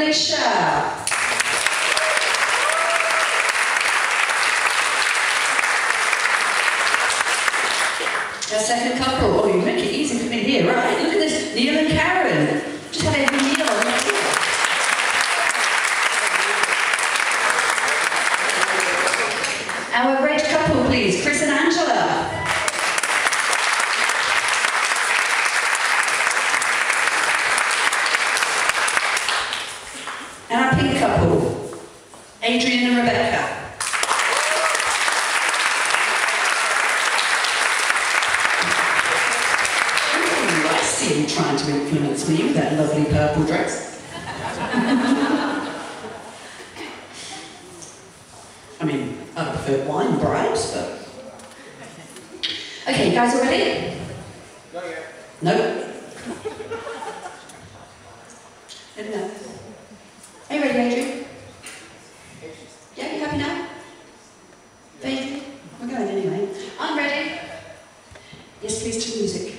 Alicia. Our second couple. Oh, you make it easy for me here, right? Look at this, Neil and Karen. Just have every Neil on the floor. Our red couple, please, Chris and Angela. And our pink couple, Adrian and Rebecca. Trying to influence me with that lovely purple dress. I mean, I prefer wine bribes, but... Okay, you guys all ready? Not yet. No? Let me know. Are you ready, Adrian? Yeah, you happy now? Baby? We're going anyway. I'm ready. Yes, please, to music.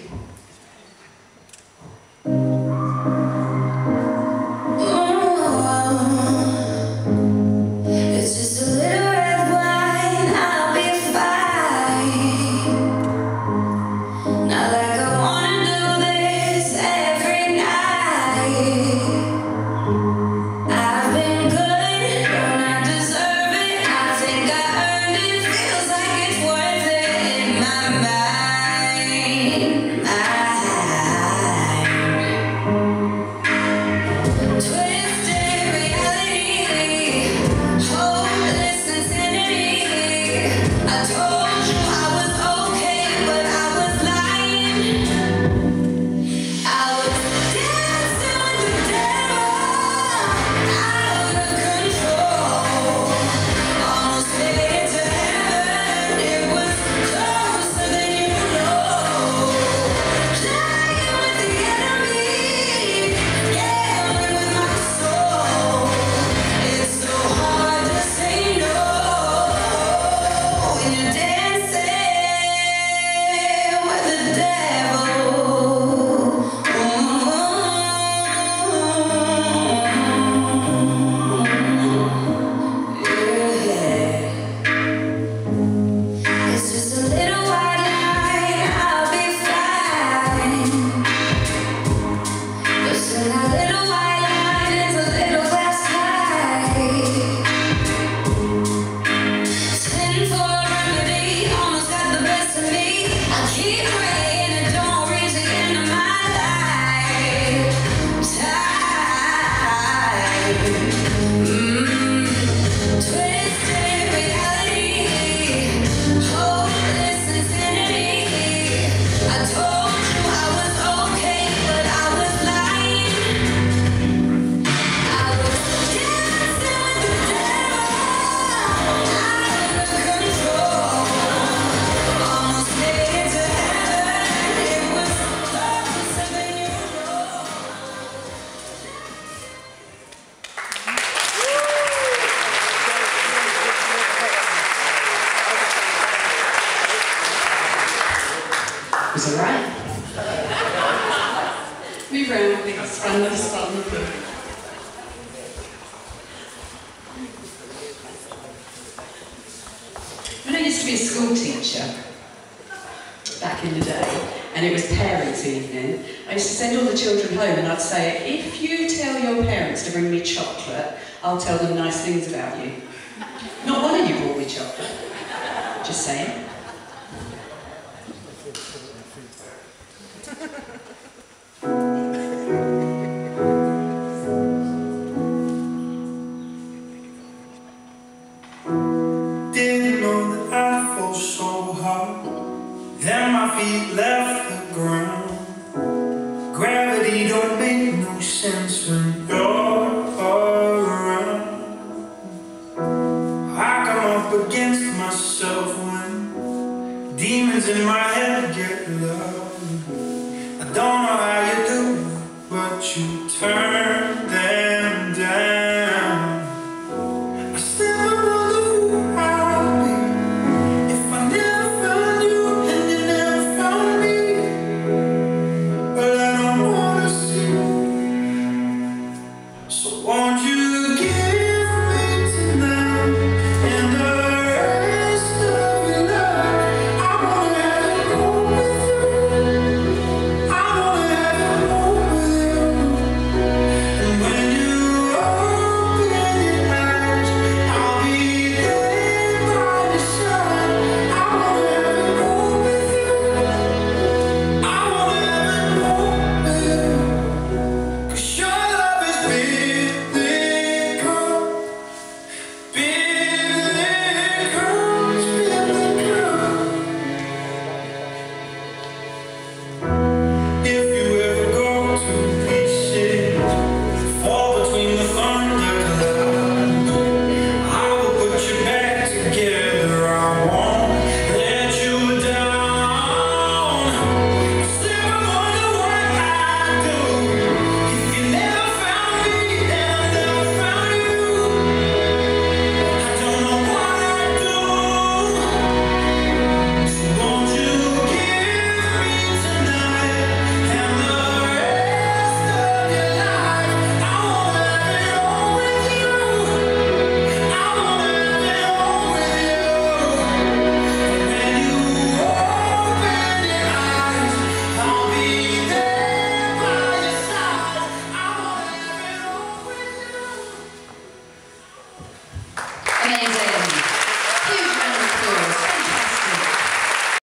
Is it right? Move around, please. Another spot on the floor. When I used to be a school teacher, back in the day, and it was parents' evening, I used to send all the children home and I'd say, if you tell your parents to bring me chocolate, I'll tell them nice things about you. Not one of you brought me chocolate. Just saying. Didn't know that I'd fall so hard. Then my feet left the ground. Gravity don't make no sense when you're around. I come up against myself when demons in my head get loud. I don't know how you do it, but you turn them down. I still don't know who I'd be if I never found you and you never found me. But I don't wanna see, so So won't you